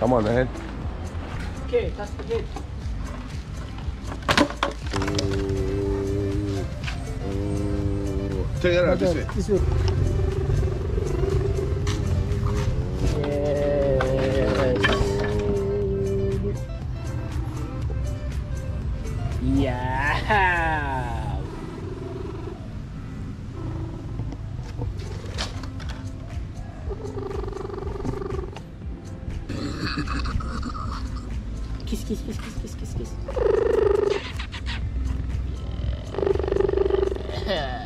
Come on, man. Okay, that's the head. Turn it around this way. This way. Yes. Yeah. Kiss, kiss, kiss, kiss, kiss, kiss, kiss. Yeah.